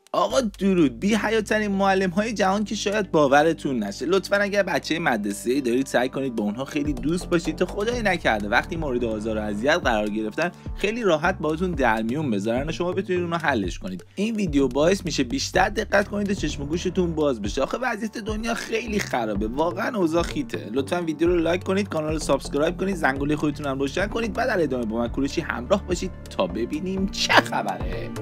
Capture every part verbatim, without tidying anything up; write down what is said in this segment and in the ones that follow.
آقا درود، بی حیاترین معلم های جهان که شاید باورتون نشه. لطفا اگر بچه مدرسه‌ای دارید سعی کنید با اونها خیلی دوست باشید تا خدای نکرده وقتی مورد آزار و اذیت قرار گرفتن خیلی راحت باهاتون در میون بذارن و شما بتونید اونها حلش کنید. این ویدیو باعث میشه بیشتر دقت کنید و چشم و گوشتون باز بشه. آخه وضعیت دنیا خیلی خرابه، واقعا اوضاع خیته. لطفا ویدیو رو لایک کنید، کانال رو سابسکرایب کنید، زنگوله خودتون هم روشن کنید. بعد در ادامه با من کوروشی همراه باشید تا ببینیم چه خبره.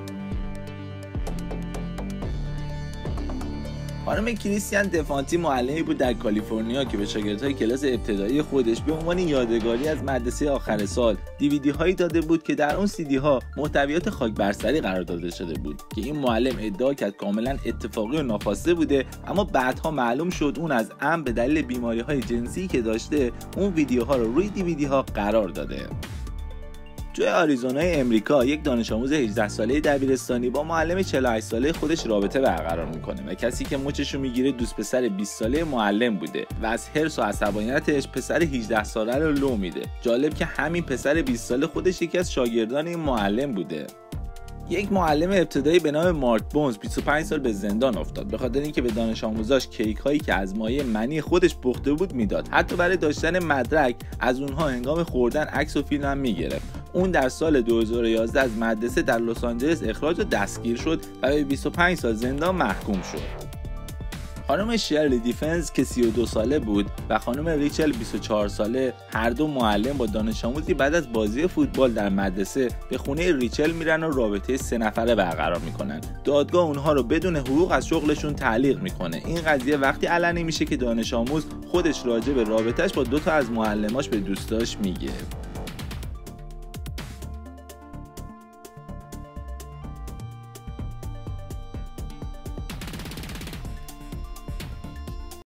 خانم کریستین دفانتی معلمی بود در کالیفرنیا که به شاگردهای کلاس ابتدایی خودش به عنوان یادگاری از مدرسه آخر سال دیویدی هایی داده بود که در اون سی دی ها محتویات خاک بر سری قرار داده شده بود که این معلم ادعا کرد کاملا اتفاقی و ناخواسته بوده، اما بعدها معلوم شد اون از عمد به دلیل بیماری های جنسی که داشته اون ویدیوها رو روی دیویدی ها قرار داده. توی آریزونای امریکا یک دانش آموز هجده ساله دبیرستانی با معلم چهل و هشت ساله خودش رابطه برقرار میکنه و کسی که مچشو میگیره دوست پسر بیست ساله معلم بوده و از حرص و عصبانیتش پسر هجده ساله رو لو میده. جالب که همین پسر بیست ساله خودش یکی از شاگردان این معلم بوده. یک معلم ابتدایی به نام مارک بونز بیست و پنج سال به زندان افتاد به خاطر اینکه به دانش آموزاش کیک هایی که از مایع منی خودش پخته بود میداد. حتی برای داشتن مدرک از اونها هنگام خوردن عکس و فیلم هم میگرفت. اون در سال دو هزار و یازده از مدرسه در لس آنجلس اخراج و دستگیر شد و به بیست و پنج سال زندان محکوم شد. خانم شرلی دیفنز که سی و دو ساله بود و خانم ریچل بیست و چهار ساله، هر دو معلم با دانش آموزی بعد از بازی فوتبال در مدرسه به خونه ریچل میرن و رابطه سه نفره برقرار میکنن. دادگاه اونها رو بدون حقوق از شغلشون تعلیق میکنه. این قضیه وقتی علنی میشه که دانش آموز خودش راجع به رابطهش با دو تا از معلماش به دوستاش میگه.